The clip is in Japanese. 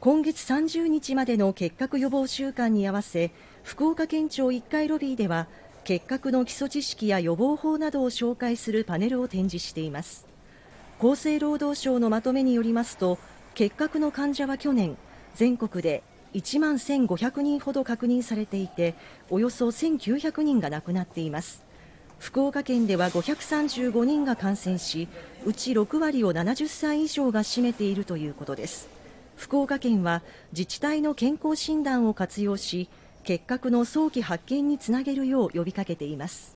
今月30日までの結核予防週間に合わせ、福岡県庁1階ロビーでは結核の基礎知識や予防法などを紹介するパネルを展示しています。厚生労働省のまとめによりますと、結核の患者は去年全国で1万1500人ほど確認されていて、およそ1900人が亡くなっています。福岡県では535人が感染し、うち6割を70歳以上が占めているということです。福岡県は自治体の健康診断を活用し、結核の早期発見につなげるよう呼びかけています。